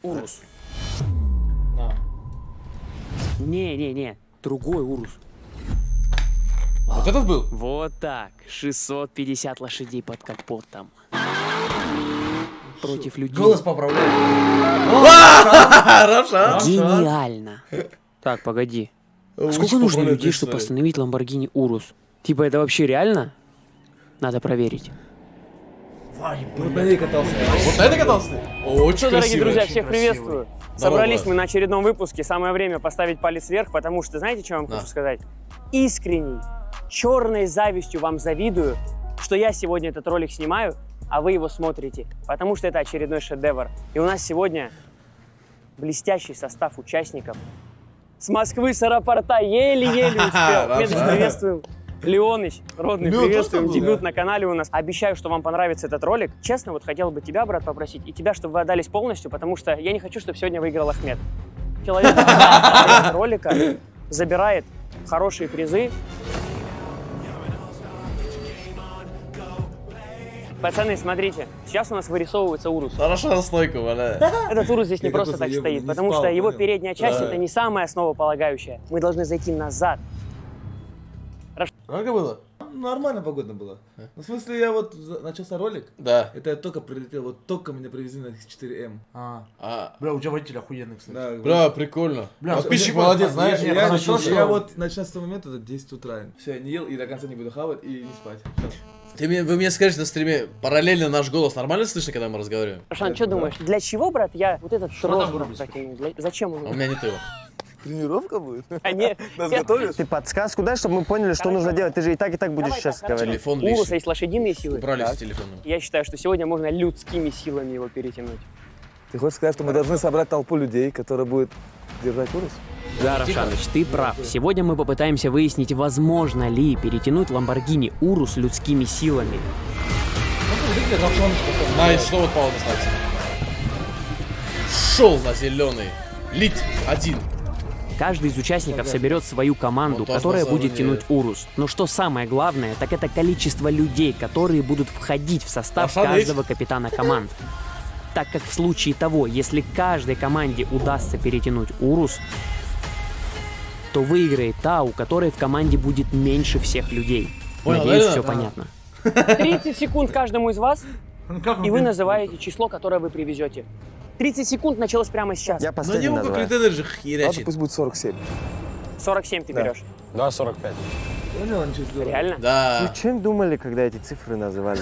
Урус. На. Не, другой Урус. Вот этот был? Вот так. 650 лошадей под капотом. Против людей. Голос поправляй. Гениально. Так, погоди. Сколько нужно людей, чтобы остановить Lamborghini Urus? Типа, это вообще реально? Надо проверить. Вот на ней катался. Вот на этой катался ты? Очень Дорогие красиво. друзья, всех приветствую. Собрались Здорово. мы на очередном выпуске. Самое время поставить палец вверх, потому что, знаете, что я вам хочу сказать? Искренней, черной завистью вам завидую, что я сегодня этот ролик снимаю, а вы его смотрите. Потому что это очередной шедевр. И у нас сегодня блестящий состав участников. С Москвы, с аэропорта, еле-еле успел. Медведь, приветствуем. Леоныч, родный, приветствуем. Дебют на канале у нас. Обещаю, что вам понравится этот ролик. Честно, вот хотел бы тебя, брат, попросить, и тебя, чтобы вы отдались полностью, потому что я не хочу, чтобы сегодня выиграл Ахмед. Человек ролика забирает хорошие призы. Пацаны, смотрите, сейчас у нас вырисовывается Урус. Хорошо расслойку, валя. Этот Урус здесь не Я просто просто так не стоит, спал, потому что его понял? передняя часть Да. это не самая основополагающая. Мы должны зайти назад. Сколько было? Нормально погодно было. Ну, в смысле, я вот начался ролик. Да. Это я только прилетел, вот только меня привезли на 4М. Бля, у тебя водитель охуенный, кстати. Да, Бля, прикольно. Бля, Подписчик вот- молодец, я- знаешь. я- Я, начал, я что- вот начну с того момента до 10 утра. Все, я не ел и до конца не буду хавать и не спать. Вы мне скажите на стриме, параллельно наш голос нормально слышно, когда мы разговариваем? Рошан, что думаешь, для чего, брат, я вот этот там трос вырубить? протянул? Зачем он? А у меня нет его. Тренировка будет? А нет, Нас я- готовишь? Ты подсказку дай, чтобы мы поняли, что нужно делать. Ты же и так будешь Давай сейчас так, хорошо. говорить. Телефон У Уруса лишний. есть лошадиные силы. Убрали с телефоном. Я считаю, что сегодня можно людскими силами его перетянуть. Ты хочешь сказать, что мы должны собрать толпу людей, которые будут держать Урус? Да, Рошаныч, ты прав. Сегодня мы попытаемся выяснить, возможно ли перетянуть Lamborghini Urus людскими силами. Найс, что вот Павел достался? Шел на зеленый. Лит один. Каждый из участников соберет свою команду, Он тоже которая на будет самом тянуть Урус. Но что самое главное, так это количество людей, которые будут входить в состав Рошан есть? каждого капитана команд. Так как в случае того, если каждой команде удастся перетянуть Урус, то выиграет та, у которой в команде будет меньше всех людей. Понял, Надеюсь, да, все да? понятно. 30 секунд каждому из вас, Ну, как он и вы перед- называете число, которое вы привезете. 30 секунд началось прямо сейчас. Я На последний него как называю. контейнер же Ладно, херячит. пусть будет 47. 47 ты берешь. Да, 45. Понял, ничего сделал. Реально? Да. Вы чем думали, когда эти цифры называли?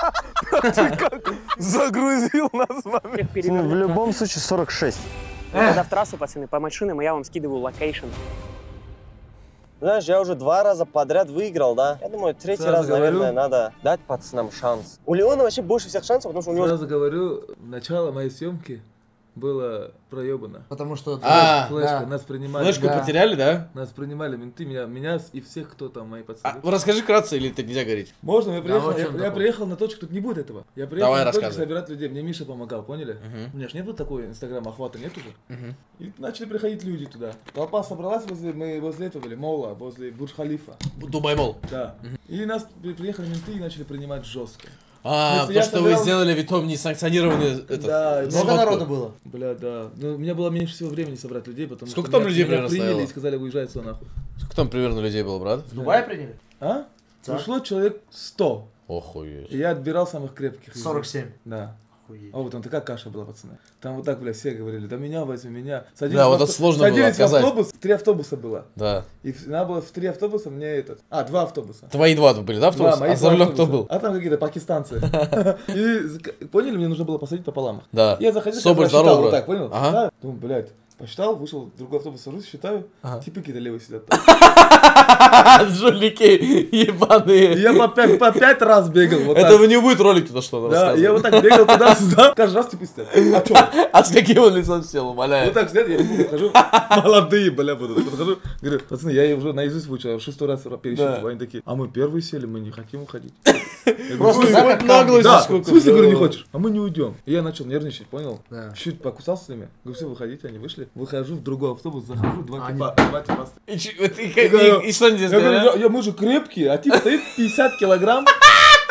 Загрузил нас, маме. Всех Ну, перевернем. в любом случае 46. Когда в трассу, пацаны, по машинам, я вам скидываю локейшн. Знаешь, я уже 2 раза подряд выиграл, да? Я думаю, третий Сразу раз, наверное, говорю. надо дать пацанам шанс. У Леона вообще больше всех шансов, потому что у него... Сразу говорю, начало моей съемки было проебано. Потому что... А, Флешка, да. нас принимали. Флешку Да. потеряли, да? Нас принимали менты, меня и всех, кто там, мои пацаны. Расскажи вкратце, или это нельзя говорить? Можно, я приехал, вот я, чем я такое. приехал на точку, тут не будет этого. Я приехал Давай, на точку рассказывай. собирать людей, мне Миша помогал, поняли? У меня ж не было такой инстаграм охвата, нету же. И начали приходить люди туда. Толпа собралась мы возле этого были, Мола, возле Бурдж-Халифа. Дубай Мол. Да. И нас приехали менты и начали принимать жестко. А, Если то, я что вы собирал- сделали витом несанкционированный Да, этот, Много сходку. народу было? Бля, да. Ну, у меня было меньше всего времени собрать людей, потому Сколько что там людей меня примерно приняли стояло? и сказали, уезжай отсюда нахуй. Сколько там примерно людей было, брат? С Дубая приняли? А? Так. Пришло человек 100. Охуеть. И я отбирал самых крепких. из них. 47. Да. Охуеть. О, там такая каша была, пацаны. Там вот так, бля, все говорили, да меня возьми, меня. Садились Да, в вот это сложно было садились в отказать. автобус, 3 автобуса было. Да. И надо было в 3 автобуса мне этот... 2 автобуса. Твои два были, да, автобус? Мои А за два рулем кто автобуса. был? А там какие-то пакистанцы. И поняли, мне нужно было посадить пополам. Да. Я заходил, Соболь, считал здорово, вот брат. так, понял? Ага. Да. Думаю, блядь, посчитал, вышел в другой автобус, сажусь, считаю, типы какие-то левые сидят там. Жулики И ебаные. я по 5 раз бегал, вот так. Этого не будет ролик туда что-то Да, и я рассказывать. вот так бегал туда-сюда, каждый раз типа сидят. А чё? А с каким он лицом сел, умоляю? Вот так сидят, я не подхожу, молодые, бля, буду. Так подхожу, говорю, пацаны, я уже наизусть выучил, 6-й раз пересчитывал. Они такие, а мы первые сели, мы не хотим уходить. Я говорю, Просто «Ну, хоть наглость, да, в сколько. смысле, говорю, не хочешь? А мы не уйдем. И я начал нервничать, понял? Да. Чуть покусался с ними. Говорю, все, выходите, они вышли. Выхожу в другой автобус, захожу, два типа стоят. И что они здесь Я говорю, говорят? мы же крепкие, а тип стоит 50 килограмм.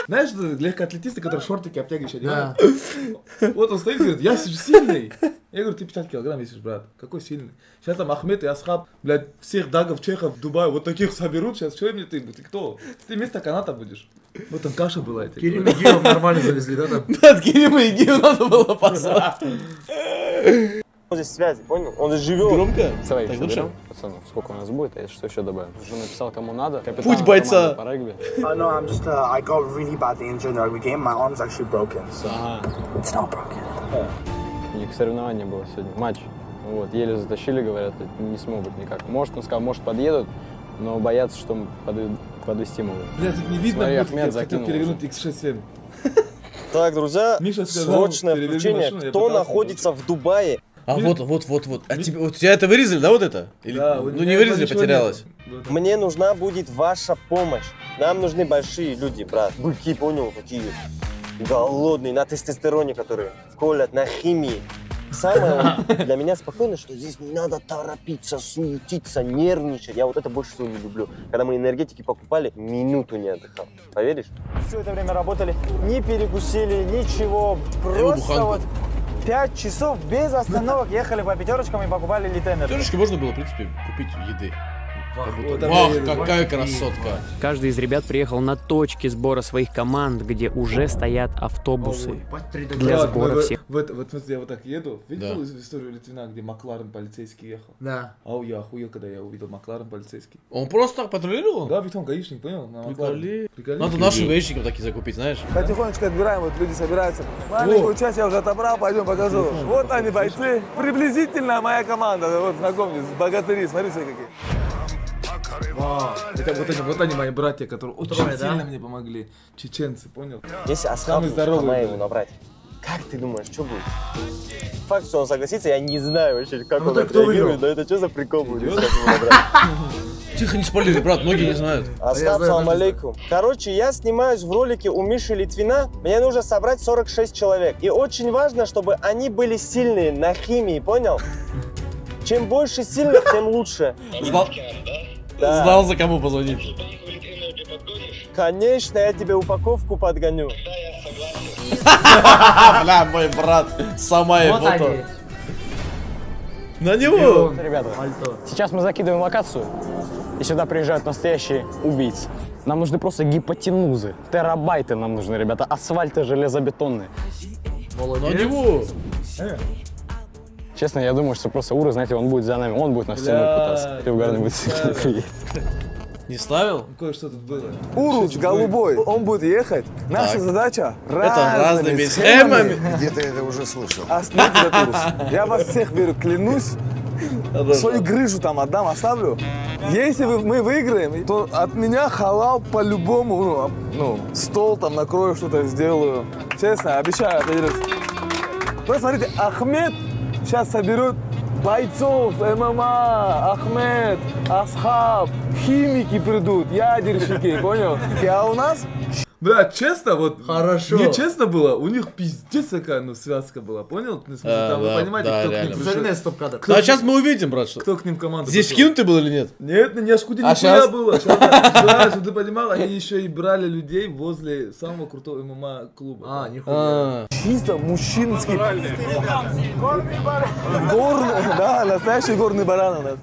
Знаешь, легкоатлетисты, которые шортики обтягивающие делают? Вот он стоит и говорит, я сильный. Я говорю, ты 50 килограмм весишь, брат. Какой сильный? Сейчас там Ахмед и Асхаб, блядь, всех дагов, чехов в Дубае, вот таких соберут сейчас. Что мне ты кто? Ты вместо каната будешь. Вот там каша была. Керим и Гиев нормально завезли, да, там? От Керима и Гию надо было позвать. Он здесь связи, понял? Он здесь живет. Громко? Своих Так соберем, лучше? пацанов, сколько у нас будет, а если что, еще добавим. Уже написал, кому надо. Капитан Путь бойца. по регби. No, I'm just, I got really badly injured in the rugby game. My arm's actually broken, so it's not broken. У них соревнование было сегодня, матч. Вот, еле затащили, говорят, не смогут никак. Может, он сказал, может, подъедут, но боятся, что мы подвести могут. Бля, тут не видно, Смотри, будет, Ахмед я хотел закинул перевернуть X67. Так, друзья, Миша сказал, срочное перевези включение. машину, я Кто пытался, находится в Дубае? А вот. А тебе, вот тебя это вырезали, да, вот это? Или, Да, у ну меня не вырезали, ничего потерялось. нету. Мне нужна будет ваша помощь. Нам нужны большие люди, брат. Быки, понял, такие голодные, на тестостероне, которые колят, на химии. Самое для меня спокойно, что здесь не надо торопиться, суетиться, нервничать. Я вот это больше всего не люблю. Когда мы энергетики покупали, минуту не отдыхал. Поверишь? Все это время работали, не перекусили, ничего. Просто вот 5 часов без остановок ехали по пятерочкам и покупали литенер. Пятерочки можно было, в принципе, купить еды. Вот там Вах, я еду. какая красотка. Каждый из ребят приехал на точки сбора своих команд, где уже стоят автобусы для Да, сбора мы всех. в этот смысле я вот так еду. Видел Да. историю Литвина, где Макларен полицейский ехал? Да. Я охуел, когда я увидел Макларен полицейский. Он просто так патрулировал? Да, ведь он гаишник, понял? На Макларене. Приколи. Надо нашим гаишникам такие закупить, знаешь? Потихонечку отбираем, вот люди собираются. Маленькую часть я уже отобрал, пойдем покажу. Вот они, бойцы. Приблизительно моя команда. Вот, знакомьтесь, богатыри, смотрите какие. Это вот они мои братья, которые очень Трое, да? сильно мне помогли. Чеченцы, понял? Если Самый Асхаб здоровый, Хамаеву блин. набрать, как ты думаешь, что будет? Факт, что он согласится, я не знаю вообще, как Ну он так кто отреагирует, выиграл? но это что за прикол будет, если его набрать? Тихо, не спойлери, брат, многие не знают. Асхаб, салам алейкум. Короче, я снимаюсь в ролике у Миши Литвина. Мне нужно собрать 46 человек. И очень важно, чтобы они были сильные на химии, понял? Чем больше сильных, тем лучше. Да. Знал, за кому позвонить. Конечно, я тебе упаковку подгоню. Бля, мой брат, Самаев, вот он. На него! Ребята, сейчас мы закидываем локацию, и сюда приезжают настоящие убийцы. Нам нужны просто гипотенузы, терабайты нам нужны, ребята, асфальты железобетонные. На него! Честно, я думаю, что просто Ура, знаете, он будет за нами, он будет нас тянуть пытаться. И угарный будет приедет. Не ставил? Кое-что тут было. Уруч голубой, он будет ехать. Наша задача Это разными схемами схемами. Где-то я это уже слышал. остановить этот Урус. Я вас всех верю, клянусь. Свою грыжу там отдам, оставлю. Если мы выиграем, то от меня халал по-любому. Ну, стол там накрою, что-то сделаю. Честно, обещаю, это. Просто смотрите, Ахмед сейчас соберет бойцов, ММА, Ахмед, Асхаб, химики придут, ядерщики, понял? А у нас... Бля, честно, вот... Хорошо. Не честно было, у них пиздец какая, ну, связка была, понял? Ну, в смысле, там, вы да, понимаете, да, кто к реально. ним пришел? Загнай стоп-кадр. Ну, а сейчас мы увидим, брат, что... Кто к ним в команду Здесь пришел? скинутый был или нет? Нет, не ашкуди А нихуя щас? было. Да, чтобы ты понимал, они еще и брали людей возле самого крутого ММА клуба. А, нихуя. Чисто мужчинский... Горный, да, настоящий горный баран у нас.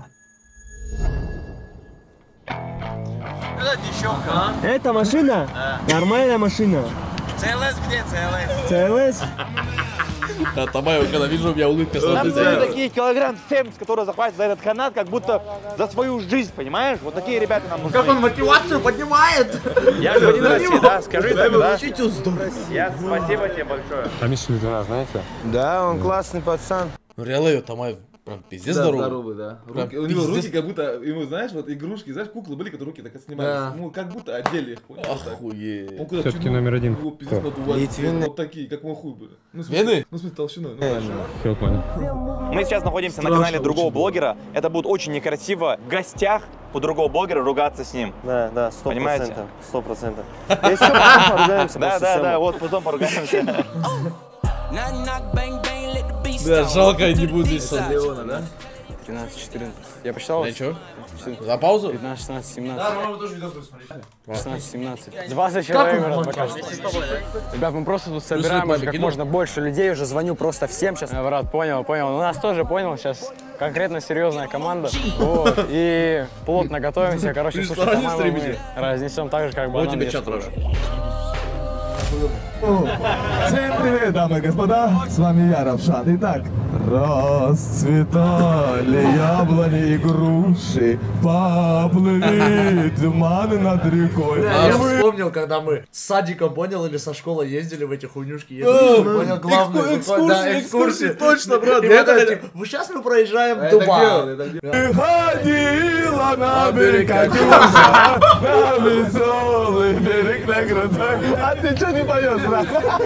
Это машина? Нормальная машина. ЦЛС где ЦЛС? ЦЛС? Да, Тамаева, когда вижу, у меня улыбка Нам смотрится. дают такие килограмм 70, которые захватят за этот канат, как будто за свою жизнь, понимаешь? Вот такие ребята нам нужны. Как он мотивацию поднимает? Я гражданин России, да? Скажи так, да? Здорово. Я спасибо тебе большое. А Миша Литвина, знаете? Да, он классный пацан. Ну, реально, Тамаев прям пиздец Да, здоровый. здоровый, да. Прям Руки, у него пиздец. руки как будто, ему, знаешь, вот игрушки, знаешь, куклы были, которые руки так снимались. Да. Ну, как будто одели их, понял? Вот так. Охуеть. Он куда Всё-таки чему- номер один. его пиздец надували. Литвины. Вот такие, как мой хуй были. Ну, в смысле- Вены? Ну, в смысле, толщиной. Ну, большой. Все понял. Мы сейчас находимся на Страшно канале другого очень было. блогера. Это будет очень некрасиво в гостях у другого блогера ругаться с ним. Да, да, 100%. Понимаете? 100%. Если что, потом поругаемся. Да, после да, съемок. да, вот потом поругаемся. Да, жалко, я не буду здесь. Леона, да? 13-14. Я посчитал? Да ничего. За паузу? 15, 16, 17. Да, Рома, вы тоже видос будете смотреть. 16, 17. 20 человек, брат, пока что. Ребят, мы просто тут собираем как можно больше людей, уже звоню просто всем сейчас. Брат, понял. У нас тоже понял, сейчас конкретно серьезная команда. Вот, и плотно готовимся, короче, слушай, мы разнесем так же, как банан. Вот тебе чат, Роша. Всем привет, дамы и господа, с вами я, Равшан. Итак, расцветали яблони и груши, поплыли туманы над рекой. Я вспомнил, когда мы с садиком, понял, или со школы ездили в эти хуйнюшки. Понял, главное. Экскурсии, точно, брат. Сейчас мы проезжаем Дубай. Ходила на берег Катюша, на веселый берег на крутой. А ты что не поешь, брат?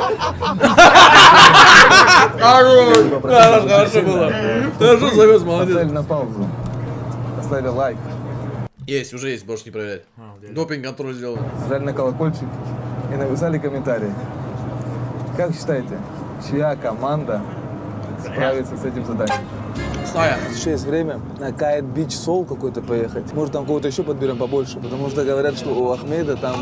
Хорошо было. Хорошо завез, молодец. Поставили на паузу. Поставили лайк. Есть, уже есть, можешь не проверять. Допинг-контроль сделал. Нажали на колокольчик и написали комментарий. Как считаете, чья команда справится с этим заданием? Сейчас есть время на Кайт Бич Сол какой-то поехать. Может, там кого-то еще подберем побольше, потому что говорят, что у Ахмеда там...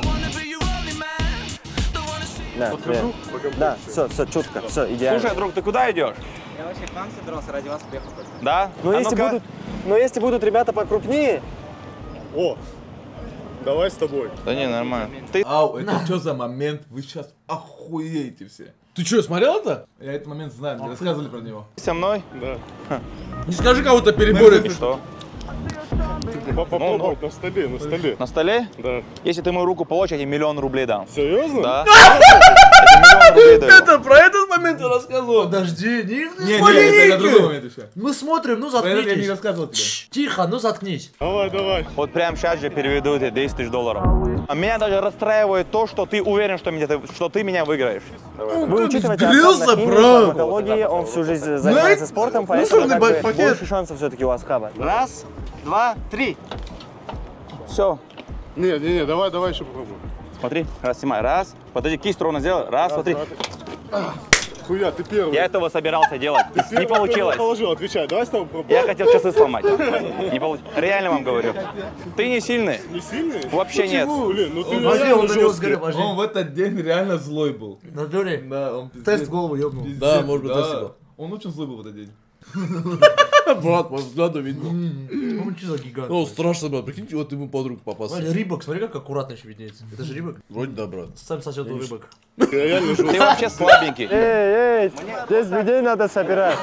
Да, все, четко, все, идеально. Слушай, друг, ты куда идешь? Я вообще к вам собирался, ради вас приехал. Да? Но если будут ребята покрупнее... О, давай с тобой. Да не, нормально. Ау, это что за момент? Вы сейчас охуеете все. Ты что, смотрел это? Я этот момент знаю, мне рассказывали про него. Со мной? Да. Не скажи, кого-то переборет. Что? Попробуй на столе, на столе. На столе? Да. Если ты мою руку получишь, я тебе 1 000 000 рублей дам. Серьезно? Да. Я тебе 1 000 000 рублей даю. Это про этот момент я рассказывал. Подожди, не это другой момент еще. Мы смотрим, ну Я не заткнитесь. рассказывал тебе. Тихо, ну заткнись. Давай. Вот прямо сейчас же переведу тебе 10 000 долларов. А меня даже расстраивает то, что ты уверен, что ты меня выиграешь. Вы учитываете фармакологии, он всю жизнь занимается спортом, поэтому как бы больше шансов все-таки у Асхаба. 1, 2, 3. Все. Не, давай еще попробуем. Смотри, раз, снимай. Раз. Подожди, кисть ровно сделай. Раз, смотри. Хуя, ты первый. Я этого собирался делать. Не получилось. Положил, отвечай, давай с тобой попробуем. Я хотел часы сломать. Не получилось. Реально вам говорю. Ты не сильный. Не сильный? Вообще нет. Блин, ну ты Он жесткий. Он в этот день реально злой был. На дуре? Да, он пиздец. Тест в голову ебнул. Да, может быть, спасибо. Он очень злой был в этот день. Брат, по взгляду видно. Он что за гигант? Ну, страшно, брат. Прикиньте, вот ему под руку попался. Рибок, смотри, как аккуратно еще виднеется. Это же Рибок? Вроде да, брат. Сам сосет у Рибок. Ты вообще слабенький. Эй, здесь людей надо собирать.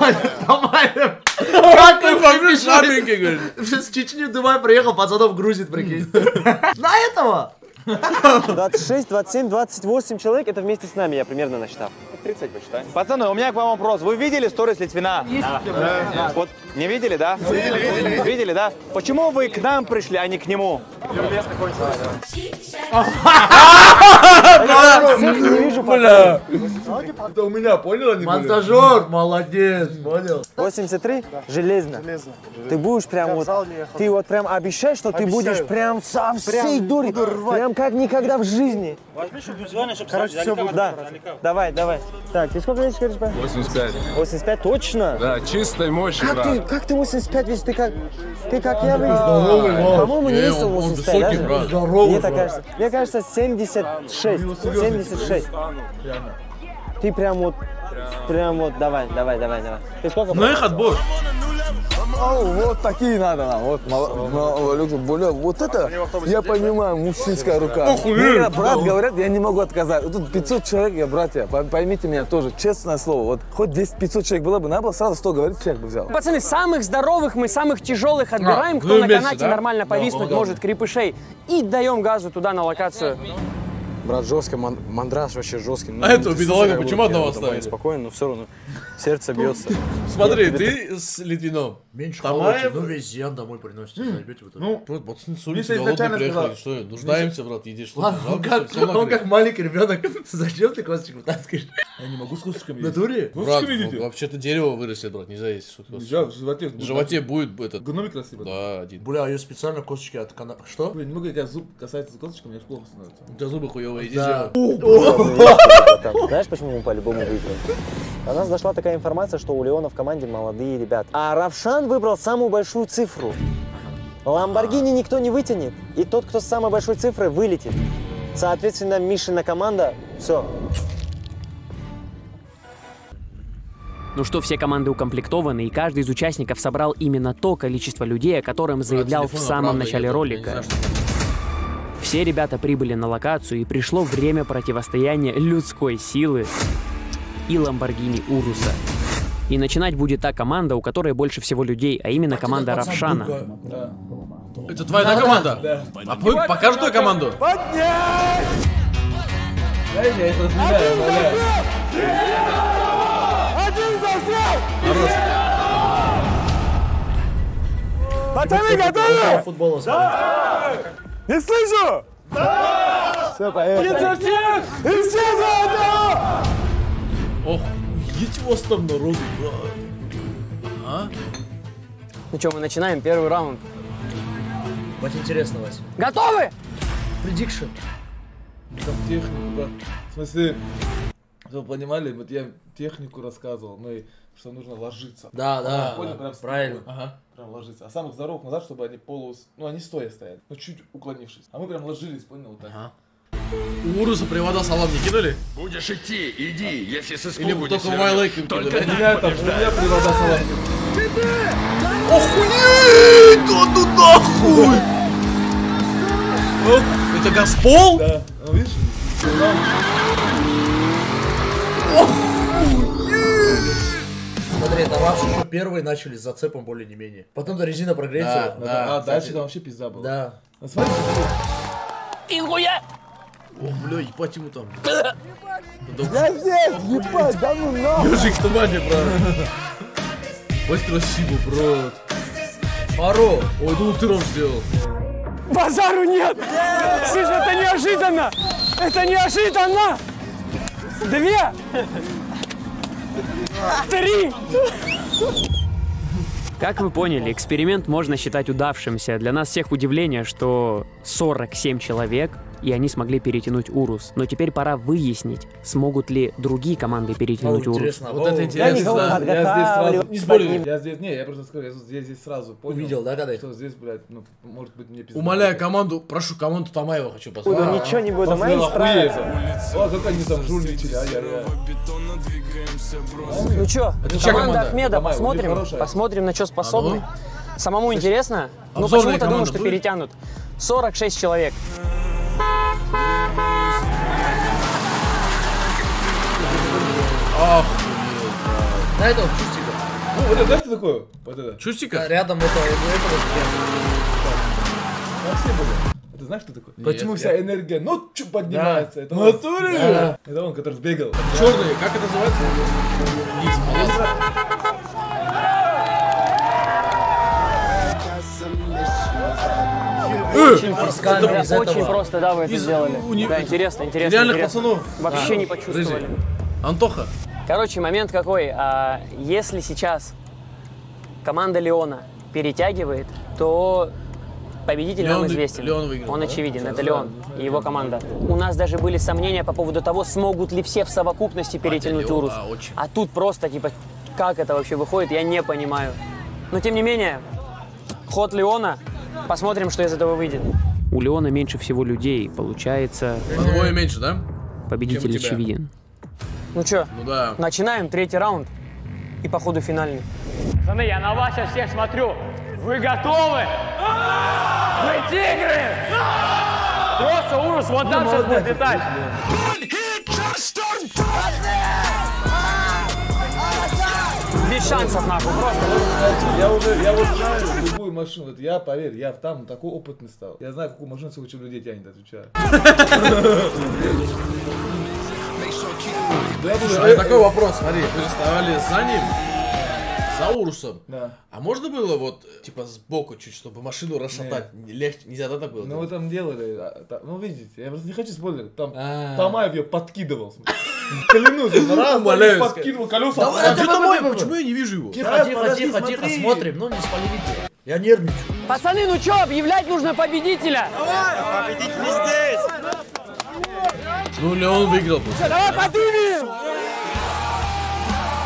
Как ты слабенький, говорит? С Чечни в Дубай приехал, пацанов грузит, прикинь. На этого! 26, 27, 28 человек, это вместе с нами, я примерно насчитал. 30 посчитай. Пацаны, у меня к вам вопрос. Вы видели сторис Литвина? Да. Вот, не видели, да? Видели. Видели, да? Почему вы к нам пришли, а не к нему? Не вижу, бля. Это у меня, понял? Монтажер, молодец, понял. 83? Железно. Ты будешь прям вот, ты вот прям обещаешь, что ты будешь прям со всей дури, прям как никогда в жизни. Короче, все будет. Да, давай. Так, ты сколько весишь, говоришь? 85. 85, точно? Да, чистой мощи, брат. Как ты 85 весишь? Ты как я весил? По-моему, не весил 85, даже. Здоровый, Мне кажется, 76. 76. Ты прям вот, давай. Ты сколько? Ну их отбор. Вот такие надо нам. Вот это, я понимаю, мужчинская рука. Мне, брат, говорят, я не могу отказать. Вот тут 500 человек, я братья, поймите меня тоже, честное слово. Вот хоть 500 человек было бы, надо было сразу 100 говорить, всех бы взял. Пацаны, самых здоровых мы самых тяжелых отбираем, кто на канате нормально повиснуть может, крепышей. И даем газу туда на локацию. Брат, жестко, мандраж вообще жесткий. А это бедолага почему одного оставили? Спокойно, но все равно сердце бьется. Смотри, ты с Литвином. Меньше Тамаев, ну весь зиян домой приносите, заебете вы. Ну, пацаны с улицы голодные приехали, что, нуждаемся, брат, едешь что-то. Он как маленький ребенок, зачем ты косточек вытаскиваешь? Я не могу с косточками. В натуре? Брат, вообще-то дерево вырастет, брат, нельзя есть. В животе будет этот. Гномик красивый. Да, один. Бля, я специально косточки от канала. Что? Блин, немного когда зуб касается косточками, мне плохо становится. У тебя зубы хуёвые, иди Да. Знаешь, почему мы по-любому выиграем? До нас дошла такая информация, что у Леона в команде молодые ребята. А Равшан выбрал самую большую цифру. Ламборгини никто не вытянет. И тот, кто с самой большой цифрой, вылетит. Соответственно, Мишина команда, все. Ну что, все команды укомплектованы, и каждый из участников собрал именно то количество людей, о котором заявлял в самом начале ролика. Все ребята прибыли на локацию, и пришло время противостояния людской силы и Ламборгини Уруса. И начинать будет та команда, у которой больше всего людей, а именно команда Равшана. Это твоя команда? Да. А покажи твою команду. Поднять! Дай мне это разменяю, умоляю. Один застрял! Хорош. Пацаны, готовы? Футбола смотрите. Не слышу! Да! Все, поехали. И все заодно! Ох, идите вас там народу, брат. Ага. Ну что, мы начинаем первый раунд. Вот интересно, Вася. Готовы? Предикшн. Там технику, брат. В смысле, чтобы вы понимали, вот я технику рассказывал, мы, что нужно ложиться. Да, понял, прям правильно. Ага, прям ложиться. А самых здоровых назад, чтобы они ну они стоя стоят, ну чуть уклонившись. А мы прям ложились, понял, вот так. Ага. У Уруса привода салам не кинули? Будешь идти, иди, если с Или только вайлайк им кинули? У меня привода салам. Охуеть! Да ну нахуй! Это Газпол? Да, ну видишь? Смотри, это вообще еще первые начали с зацепом более не менее. Потом-то резина прогреется. Да, а дальше там вообще пизда была. Да. Смотри, Инхуя! Ох, бля, ебать ему там. я здесь, ебать, да ну нахуй. Ежик в тумане, брат. Ой, красиво, брат. Маро. Ой, ну ты ром сделал. Базару нет! Слушай, это неожиданно! Это неожиданно! 2! 3! Как вы поняли, эксперимент можно считать удавшимся. Для нас всех удивление, что 47 человек, и они смогли перетянуть Урус. Но теперь пора выяснить, смогут ли другие команды перетянуть Урус. Вот это интересно. Я здесь сразу... Не спорю. Я здесь... Не, я просто скажу, я здесь сразу понял. Увидел, да, когда? Что здесь, блядь, ну, может быть, мне пизда. Умоляю команду, прошу команду Тамаева хочу посмотреть. Буду, ничего не буду, мои справятся. О, как они там жульничали, ай-яй-яй. Ну чё, команда Ахмеда, Тамаева, посмотрим, на что способны. Самому интересно? Ну обзорная почему-то думаю, команда что будет? перетянут. 46 человек. Ах, На это вот чустика. Ну, вот это, знаешь, что такое? Вот это. Чустика? Рядом это Там все были. Это знаешь, что такое? Почему вся энергия, ну, чё поднимается? Это в он. натуре? Да. Это он, который сбегал. Черный, как это называется? Очень просто, да, вы это сделали. Да, интересно. Реальных пацанов. Вообще не почувствовали. Антоха. Короче, момент какой. Если сейчас команда Леона перетягивает, то победитель нам известен. Леон выиграл, Он да? очевиден, это Леон и его команда. У нас даже были сомнения по поводу того, смогут ли все в совокупности перетянуть Урус. А тут просто, типа, как это вообще выходит, я не понимаю. Но тем не менее, ход Леона, посмотрим, что из этого выйдет. У Леона меньше всего людей, получается... Двое меньше, да? Победитель очевиден. Ну чё, Ну да. начинаем третий раунд и по ходу финальный. Пацаны, я на вас сейчас всех смотрю. Вы готовы? Вы тигры! Просто Урус, вот там сейчас будет летать. Без шансов, нахуй, просто. Я вот знаю любую машину, вот я, поверь, я там такой опытный стал. Я знаю, какую машину сколько людей тянет, отвечаю. Слушай, такой вопрос, смотри, вы же вставали за ним, за Урусом. Да. А можно было вот, типа, сбоку чуть, чтобы машину расшатать? Легче, нельзя, да, так было? Ну вы там делали, ну видите, я просто не хочу спойлерить, там Тамаев ее подкидывал. Клянусь, раз подкидывал колеса. А где Тамаев? Почему я не вижу его? Тихо, смотрим, ну не спалите. Я нервничаю. Пацаны, ну чё, объявлять нужно победителя. Победитель здесь! Ну, Леон выиграл. Давай поднимем!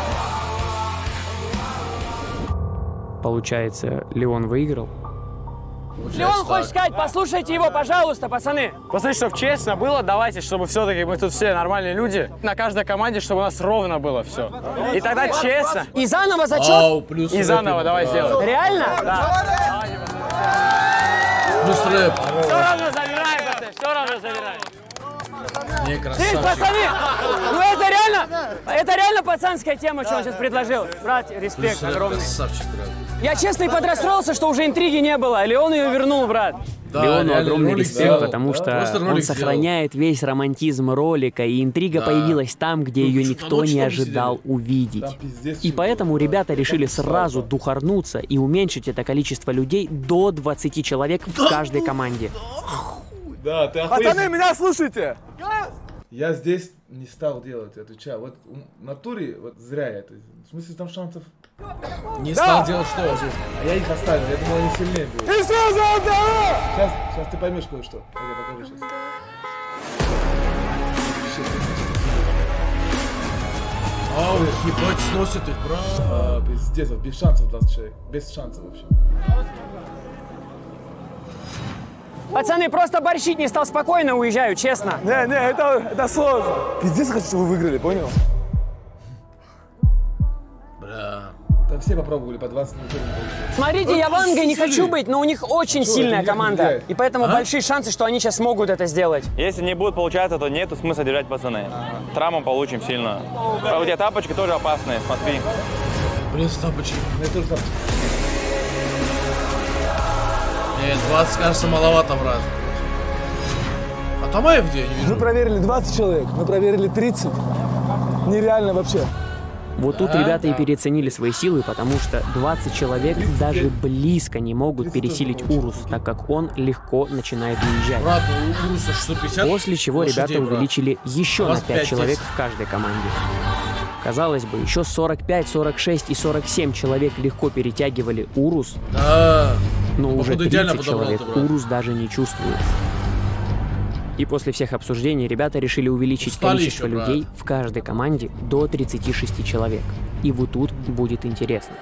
Получается, Леон выиграл? Леон хочет сказать, послушайте его, пожалуйста, пацаны. Пацаны, чтобы честно было, давайте, чтобы все-таки мы тут все нормальные люди. На каждой команде, чтобы у нас ровно было все. И тогда честно. И заново зачет? И заново давай сделаем. Реально? Да. Плюс рэп. Все равно забираем, пацаны, все равно забираем. Не, Слышь, пацаны, ну это реально пацанская тема, что он сейчас предложил. Брат, респект огромный. Я честно и подрастроился, что уже интриги не было, а Леон ее вернул, брат. Да, Леону огромный респект, потому что он сохраняет весь романтизм ролика, и интрига появилась там, где ее никто не ожидал увидеть. И поэтому ребята решили сразу духарнуться и уменьшить это количество людей до 20 человек в каждой команде. Да, ты охуел. Пацаны, меня слушайте! Я здесь не стал делать эту ча. Вот в натуре, вот зря я это. В смысле, там шансов... Не стал делать что? А я их оставил, я думал, они сильнее будут. Сейчас ты поймешь кое-что. Я покажу сейчас. Ау, ебать, сносит их, брат. Пиздец, вот без шансов 20 человек. Без шансов вообще. Пацаны, просто борщить не стал, спокойно уезжаю, честно. Не, это сложно. Пиздец, хочу, чтобы вы выиграли, понял? Бля. Там все попробовали по 20 минут. Смотрите, я Вангой не хочу быть, но у них очень сильная команда. И поэтому большие шансы, что они сейчас смогут это сделать. Если не будет получаться, то нету смысла держать пацаны. Травму получим сильно. А у тебя тапочки тоже опасные, смотри. Блин, тапочки. Нет, 20, кажется, маловато, брат. А Тамаев где? Я не вижу. Мы проверили 20 человек, мы проверили 30. Нереально вообще. Вот тут ребята и переоценили свои силы, потому что 20 человек даже близко не могут пересилить Урус, так как он легко начинает уезжать. Брат, у Уруса 650 После чего лошадей, ребята увеличили еще на 5 человек в каждой команде. Казалось бы, еще 45, 46 и 47 человек легко перетягивали Урус, но уже 30 человек Урус даже не чувствует. И после всех обсуждений ребята решили увеличить количество людей в каждой команде до 36 человек. И вот тут будет интересно.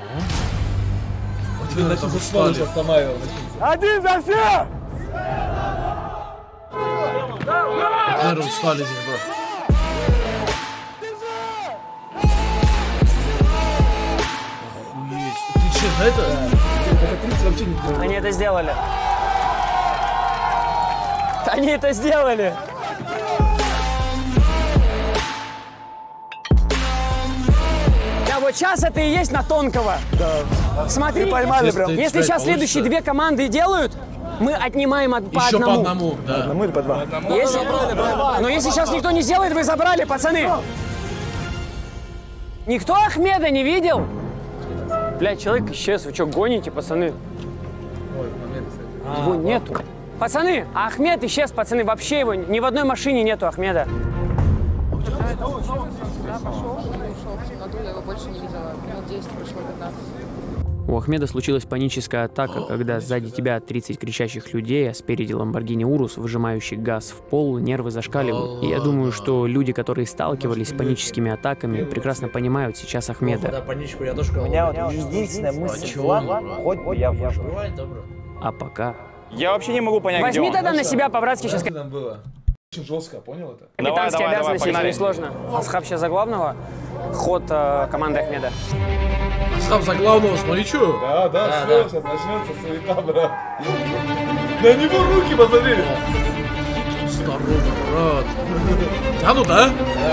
Один за всех! Первым встали здесь, брат. Ты че, на это? Они это сделали. Они это сделали. Да, вот сейчас это и есть на тонкого. Да. Смотри, поймали прям. Если сейчас следующие две команды делают, мы отнимаем по Еще одному. по одному, да. По одному или по два? Но если сейчас никто не сделает, вы забрали, пацаны. Никто Ахмеда не видел? Блядь, человек исчез. Вы что, гоните, пацаны? Его нету. Пацаны, Ахмед исчез, пацаны, вообще его, ни в одной машине нету Ахмеда. У Ахмеда случилась паническая атака, когда сзади тебя 30 кричащих людей, а спереди Ламборгини Урус, выжимающий газ в пол, нервы зашкаливают. И я думаю, что люди, которые сталкивались с паническими атаками, прекрасно понимают сейчас Ахмеда. У меня вот единственная мысль была, хоть бы я выжил. А пока... Я вообще не могу понять, Возьми где он. тогда на себя по-братски сейчас. Там было. Очень жестко, понял это? Капитанские Давай, обязанности, это погнали. несложно. Асхаб сейчас за главного. Ход команды Ахмеда. Асхаб за главного, смотри, что? Да, все, сейчас начнется суета, брат. На него руки посмотри. Осторожно, брат. Тянут, а?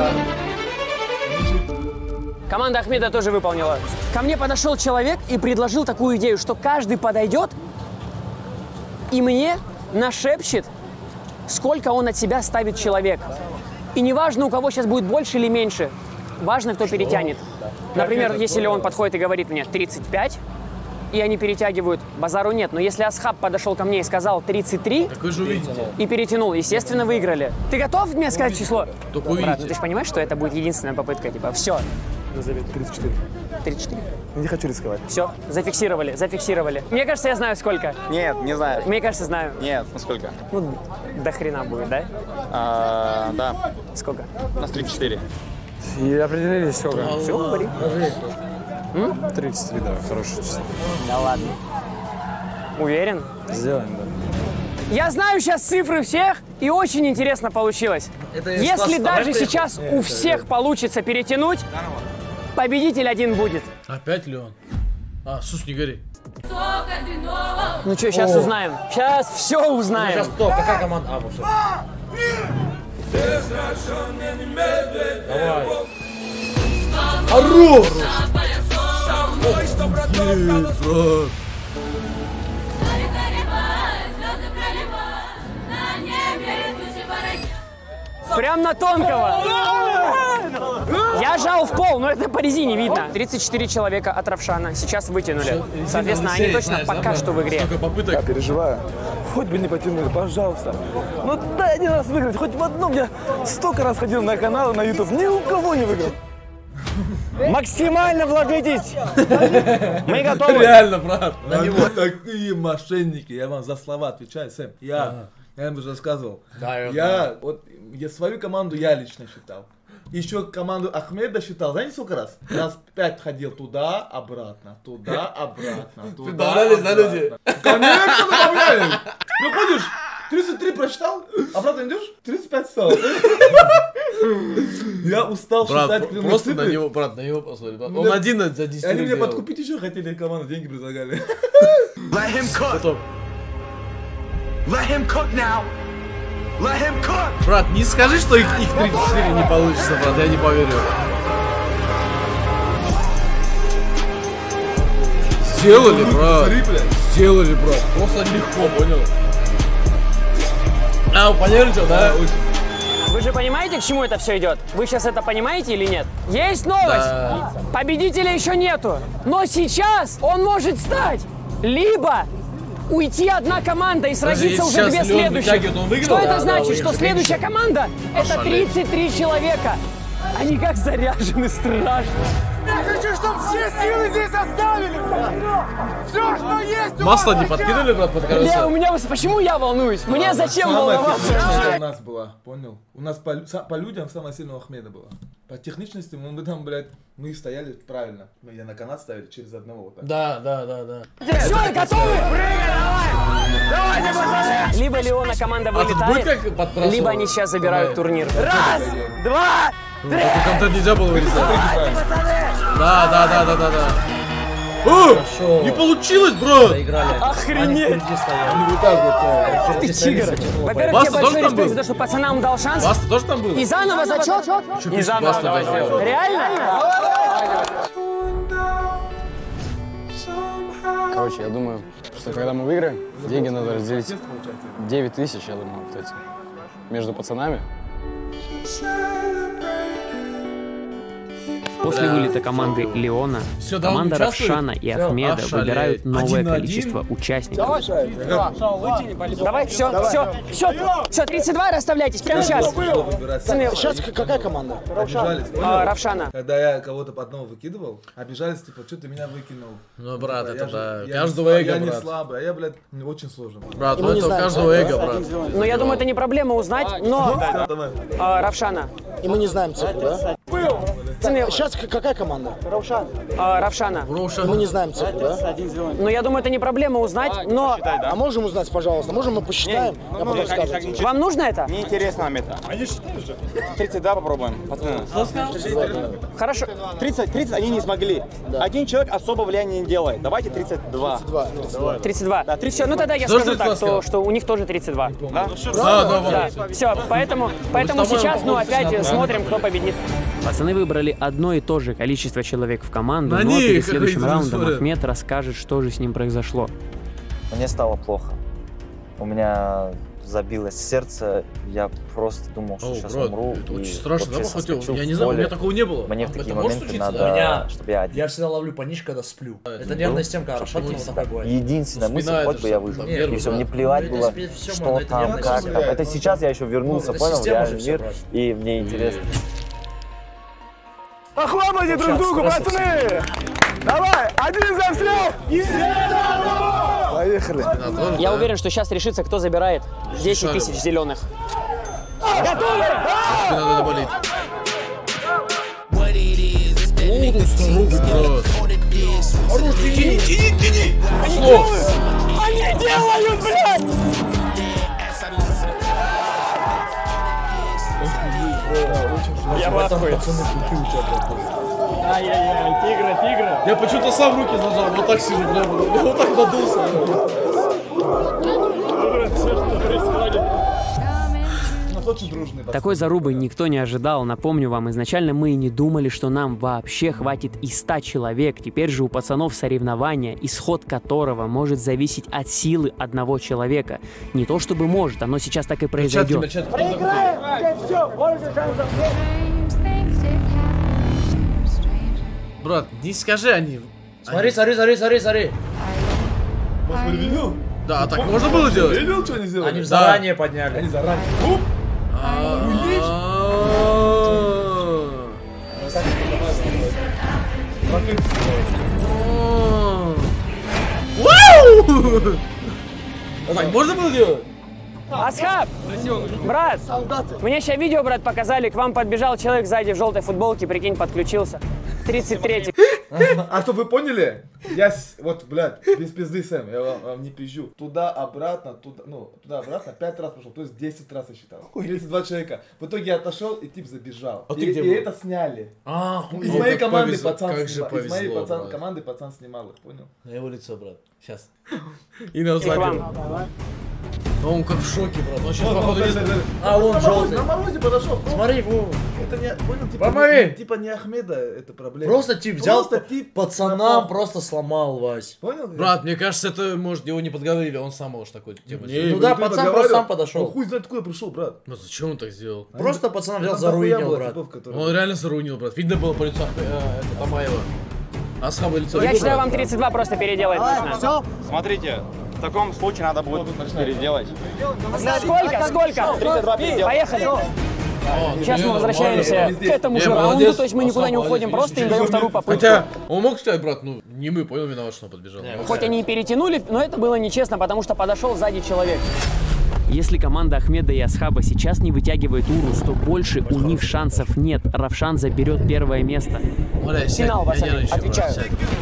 Команда Ахмеда тоже выполнила. Ко мне подошел человек и предложил такую идею, что каждый подойдет и мне нашепчет, сколько он от себя ставит человек. И неважно, у кого сейчас будет больше или меньше, важно, кто перетянет. Например, если он подходит и говорит мне 35, и они перетягивают, базару нет. Но если Асхаб подошел ко мне и сказал 33, Так вы же увидите. и перетянул, естественно, выиграли. Ты готов мне сказать число? Только Брат, увидите. ну ты же понимаешь, что это будет единственная попытка, типа, все. Назови 34. 34. Не хочу рисковать. Все, зафиксировали, зафиксировали. Мне кажется, я знаю, сколько. Нет, не знаю. Мне кажется, знаю. Нет, ну сколько? Ну, до хрена будет, да? Да. Сколько? У нас 34. И определились сколько. Все, говори. 33, да, хорошее число. Да ладно. Уверен? Сделаем, да. Я знаю сейчас цифры всех, и очень интересно получилось. Если даже сейчас у всех получится перетянуть, победитель один будет. Опять Леон? А, Сус, не гори. Ну что, сейчас узнаем. Сейчас все узнаем. Сейчас кто? Какая команда? А, вот что. Давай. Хорош! Прям на тонкого. Я жал в пол, но это по резине видно. 34 человека от Равшана сейчас вытянули. Соответственно, они точно пока что в игре. Я переживаю. Хоть бы не потянули, пожалуйста. Ну дай один раз выиграть. Хоть в одном. Я столько раз ходил на каналы, на YouTube. Ни у кого не выиграл. Максимально вложитесь! Мы готовы! Реально, брат. Вот такие мошенники. Я вам за слова отвечаю, Сэм. Я им уже рассказывал. Я свою команду я лично считал. Еще команду Ахмеда считал, знаете, сколько раз? Раз 5 ходил туда-обратно, туда-обратно, Добавлялись, да, люди? Конечно, добавляли. Приходишь, 33 прочитал, обратно идешь, 35 стало. Я устал считать. Просто на него, брат, на него посмотри. Он один за 10 Они меня подкупить еще хотели команду, деньги предлагали. Let him cook. Let him cook now. Let him cook. Брат, не скажи, что их 34 не получится, брат, я не поверю. Сделали, брат. Сделали, брат. Просто легко, понял? А, понервничал, да? Вы же понимаете, к чему это все идет? Вы сейчас это понимаете или нет? Есть новость! Да. Победителя еще нету. Но сейчас он может стать либо уйти одна команда и сразиться уже две следующих. Что это значит? Что следующая команда — это 33 человека. Они как заряжены, страшно. Я хочу, чтобы все силы здесь оставили! Все, что есть! Масло не подкинули, брат, под колеса? У меня, почему я волнуюсь? Мне зачем волноваться? У нас была, понял? У нас по людям самая сильная Ахмеда была. По техничности мы там, блядь, мы стояли правильно. Мы на канат ставили через одного. Вот так. Да. Все, готовы? Прыгай, давай! Давайте, пацаны! Либо Леона команда вылетает, либо они сейчас забирают турнир. Раз, два, три! Контент нельзя было вырезать. Да. Не получилось, бро! Охренеть! Ты тигр! Во-первых, тебе большой респект за то, что пацанам дал шанс. Баста тоже там был? И заново зачет? И заново давай сделаем. Реально? Короче, я думаю, что когда мы выиграем, деньги надо разделить 9 тысяч, я думаю, вот эти, между пацанами. После вылета команды Леона, команда Равшана и Ахмеда выбирают новое количество участников. Давай, все, 32 расставляйтесь прямо сейчас. Сейчас какая команда? Обижались, понял? Равшана. Когда я кого-то по одному выкидывал, обижались, типа, что ты меня выкинул? Ну, брат, это да. Каждого эго, брат. Я не слабый, а я, блядь, очень сложно. Брат, ну это у каждого эго, брат. Но я думаю, это не проблема узнать, но... Равшана. И мы не знаем цифру, да? Сейчас какая команда? Равшана. Мы не знаем цифру, да? Но я думаю, это не проблема узнать, но... А можем узнать, пожалуйста? Можем мы посчитаем? А потом скажете. Вам нужно это? Неинтересно нам это. 32 попробуем, пацаны. Хорошо. 30 они не смогли. Один человек особо влияния не делает. Давайте 32. 32. Да, 30. Ну тогда я скажу так, что у них тоже 32. Да? Да. Все, поэтому сейчас, опять смотрим, кто победит. Пацаны выбрали одно и то же количество человек в команду, но перед следующим раундом Ахмед расскажет, что же с ним произошло. Мне стало плохо. У меня забилось сердце, я просто думал, что сейчас умру. Это очень страшно, да, хотел? Я не знаю, у меня такого не было. Мне в такие моменты надо, чтобы я один. Я всегда ловлю панич, когда сплю. Это нервная система, когда такое бывает. Единственная мысль, хоть бы я выжил. И все, мне плевать было, что там, как там. Это сейчас я еще вернулся, понял, в реальный мир, и мне интересно. Похлопайте друг другу, пацаны! Давай, один за всех! Поехали. Я уверен, что сейчас решится, кто забирает 10 тысяч зеленых. Готовы? Надо болеть. Тяни, тяни, тяни! Они делают, блядь! Я в ахуе. Ай-яй-яй, тигра. Я почему-то сам руки зажал, вот так сижу, бля, я вот так надулся. Такой зарубы никто не ожидал. Напомню вам, изначально мы и не думали, что нам вообще хватит и 100 человек. Теперь же у пацанов соревнования, исход которого может зависеть от силы одного человека. Не то чтобы может, оно сейчас так и произойдет. Брат, не скажи они. Смотри. Видел? Да, так можно было делать? Видел, что они сделали? Они заранее подняли. Они заранее. Так можно было делать? Асхаб! Брат, мне сейчас видео, брат, показали, к вам подбежал человек сзади в желтой футболке, прикинь, подключился. 33-й. А то вы поняли? Я, вот, блядь, без пизды, Сэм, я вам не пизжу. Туда-обратно, туда-обратно 5 раз пошел, то есть 10 раз я считал. 32 человека. В итоге я отошел, и тип забежал. А ты где был? Это сняли. Из моей команды пацан снимал. Из моей команды пацан снимал их, понял? На его лицо, брат. Сейчас. И на сзади. Он как в шоке, брат. Он сейчас походу есть. А, он желтый. На морозе подошел. Смотри, во. Это не, понял, Типа не Ахмеда, это проблема. Просто тип взял, пацанам просто сломал, Вась. Понял? Брат, мне кажется, это, может, его не подговорили, он сам уж такой тему сделал. Ну да, пацан просто сам подошел. Он хуй знает, откуда пришел, брат. Ну зачем он так сделал? Просто пацан взял, заруинил, брат. Он реально заруинил, брат. Видно было по лицу Тамаева. Асхаба лицо. Я считаю, вам 32 просто переделать нужно. Все? Смотрите, в таком случае надо будет переделать. Сколько? 32 переделать. Поехали. Сейчас мы возвращаемся к этому же раунду, то есть мы никуда не уходим, просто им даем вторую попытку. Хотя, он мог сказать, брат, ну не мы, понял, виноват, что он подбежал. Хоть они и перетянули, но это было нечестно, потому что подошел сзади человек. Если команда Ахмеда и Асхаба сейчас не вытягивает Урус, то больше у них шансов нет. Равшан заберет первое место. Финал, пацаны, отвечаю.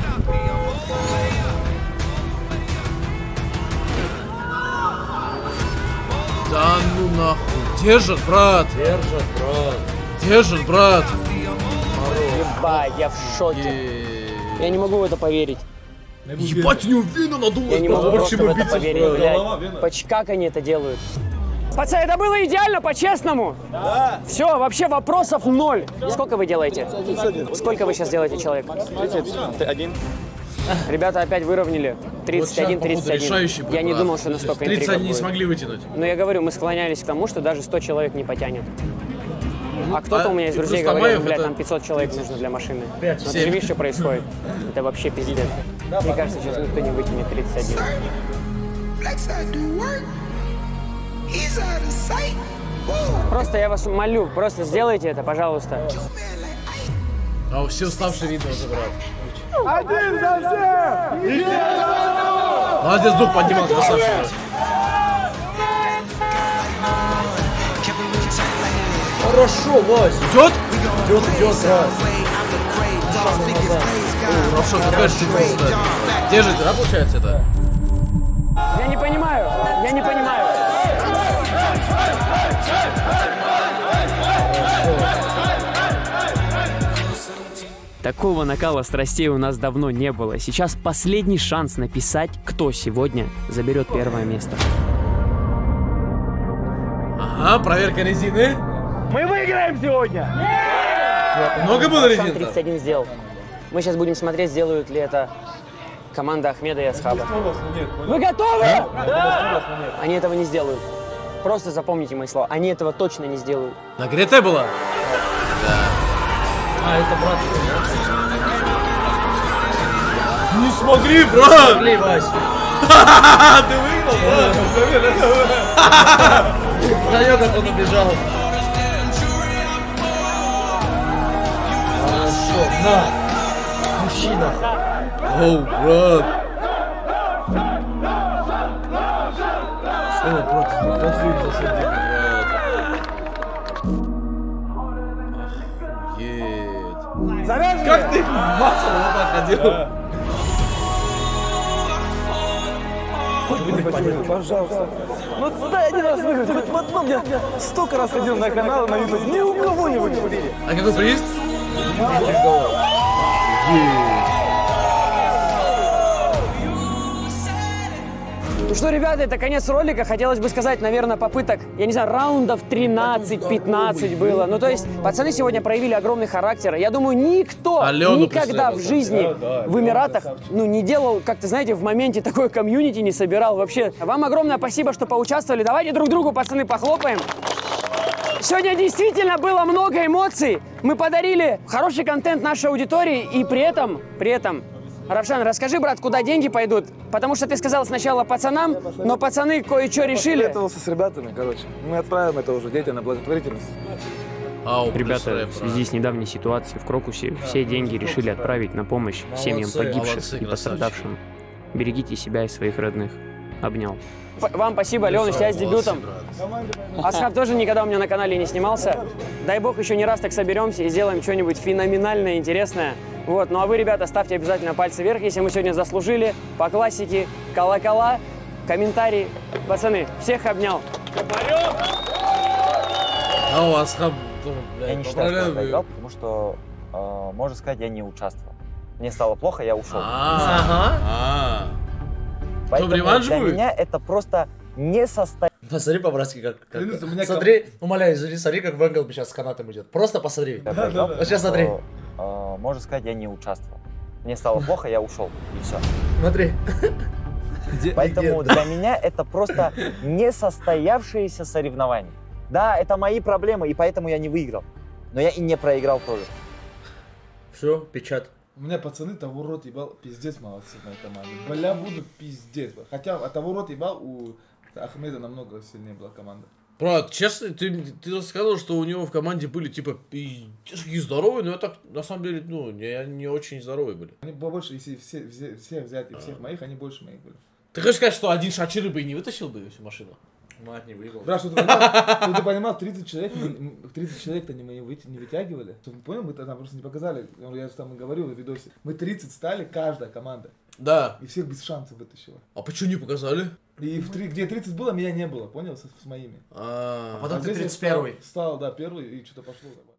Да ну нахуй. Держит, брат. Держит, брат. Ебать, я в шоке. Я не могу в это поверить. Ебать, не уверенно надулась. Я не могу просто в это поверить, блядь. Как они это делают? Пацаны, это было идеально, по-честному. Да. Все, вообще вопросов ноль. Сколько вы делаете? 31. Сколько вы сейчас делаете, человек? 31. Ребята опять выровняли. 31-31. Я не думал, что настолько интрига 30 они не будет. смогли вытянуть. Но я говорю, мы склонялись к тому, что даже 100 человек не потянет. А кто-то у меня из друзей говорил, блядь, нам 500 человек нужно для машины. Но ты же видишь, что происходит? Это вообще пиздец. Мне кажется, сейчас никто не вытянет 31. Просто я вас молю, просто сделайте это, пожалуйста. А все уставшие видно уже, брат. Один за всех! Молодец, дух поднимал, красавчик. Хорошо, Вась. Идет? Идет, брат. Равшан, какая же ситуация? Держит, да, получается это? Я не понимаю. Такого накала страстей у нас давно не было. Сейчас последний шанс написать, кто сегодня заберет первое место. Ага, проверка резины. Мы выиграем сегодня! Много было резин? 31 сделал. Мы сейчас будем смотреть, сделают ли это команда Ахмеда и Асхаба. Вы готовы? Да! Они этого не сделают. Просто запомните мои слова. Они этого точно не сделают. Нагретая была? А, это брат. Не смогли, брат! Не смогли, Вась. Ты выиграл, брат? Знаешь, как он убежал. Хорошо, на. Мужчина. Оу, брат. Что, брат, подвиг засадил, брат. Охуеть. Заряженный! Как ты массово вот так ходил? Вы не поняли, пожалуйста. Ну дай один раз выиграть, хоть в одном. Я столько раз ходил на канал, на YouTube, ни у кого не выиграли. А какой приз? Ну что, ребята, это конец ролика. Хотелось бы сказать, наверное, попыток, я не знаю, раундов 13-15 было. Ну, то есть, пацаны сегодня проявили огромный характер. Я думаю, никто никогда в жизни в Эмиратах, ну, не делал, как-то, знаете, в моменте такое комьюнити не собирал вообще. Вам огромное спасибо, что поучаствовали. Давайте друг другу, пацаны, похлопаем. Сегодня действительно было много эмоций. Мы подарили хороший контент нашей аудитории, и при этом... Равшан, расскажи, брат, куда деньги пойдут? Потому что ты сказал сначала пацанам, но пацаны кое-что решили. Я посоветовался с ребятами, короче. Мы отправим это уже детям на благотворительность. Ребята, в связи с недавней ситуацией в Крокусе, все деньги решили отправить на помощь семьям погибших и пострадавшим. Берегите себя и своих родных. Обнял. Вам спасибо, Леоныч, я с дебютом. Асхаб тоже никогда у меня на канале не снимался. Дай бог еще не раз так соберемся и сделаем что-нибудь феноменальное, интересное. Вот, ну а вы, ребята, ставьте обязательно пальцы вверх, если мы сегодня заслужили. По классике, колокола, комментарии. Пацаны, всех обнял. А у Асхаб... Я не считаю, что я проиграл, потому что, можно сказать, я не участвовал. Мне стало плохо, я ушел. Поэтому для меня это просто не состояние. Посмотри по-братски, как... Смотри, умоляю, смотри, как Венгл сейчас с канатом идет. Просто посмотри. Сейчас смотри. Можно сказать, я не участвовал. Мне стало плохо, я ушел. И все. Смотри. Поэтому для меня это просто несостоявшиеся соревнования. Да, это мои проблемы, и поэтому я не выиграл. Но я и не проиграл тоже. Все, печат. У меня пацаны того рот ебал, пиздец молодцы на команде. Бля, буду пиздец. Хотя от того рот ебал у Ахмеда намного сильнее была команда. Брат, честно, ты сказал, что у него в команде были типа пиздецкие здоровые, но я так, на самом деле, ну, не очень здоровые были. Они больше, если всех взять и всех моих, они больше моих были. Ты хочешь сказать, что один Шачир бы и не вытащил бы всю машину? Мать не выиграл. Брат, что ты понимал, 30 человек-то не вытягивали. Ты понял, мы тогда просто не показали, я же там и говорил в видосе. Мы 30 стали, каждая команда. Да. И всех без шансов вытащила. А почему не показали? И где 30 было, меня не было, понял, с моими. А потом ты 31-й. Стал, да, первый, и что-то пошло.